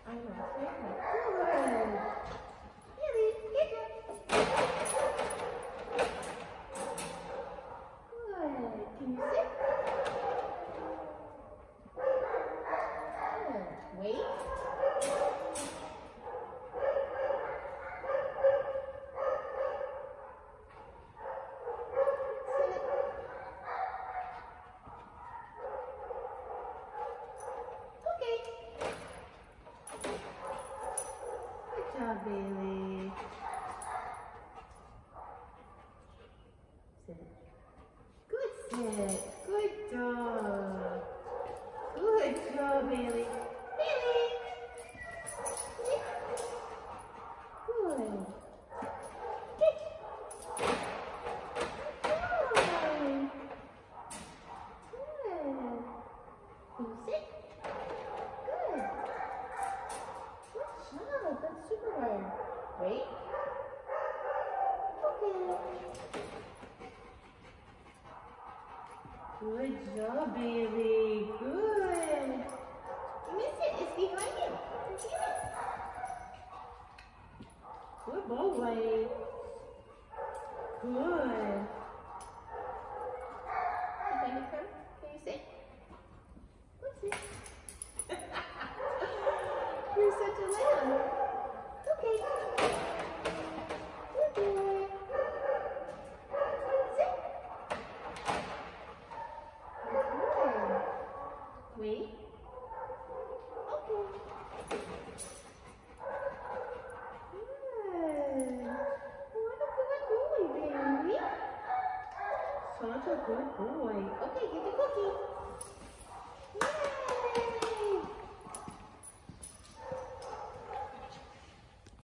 I know. Good. Really? Good job. Good. Can you sit? Good. Wait. Good job, Bailey. Sit. Good sit. Good job. Good job, Bailey. Bailey. Sit. Good. Sit. Good. Good. Can you sit? Good. Good job. That's super hard. Wait. Okay. Good job, Bailey. Good. You missed it. It's behind you. Get it. Good boy. Good. Can you come? Can you sit? Let's sit. You're such a lamb. Okay. Good boy. Sit. Good. Wait. Okay. Good. What a good boy, baby. Such a good boy. Okay, get the cookie.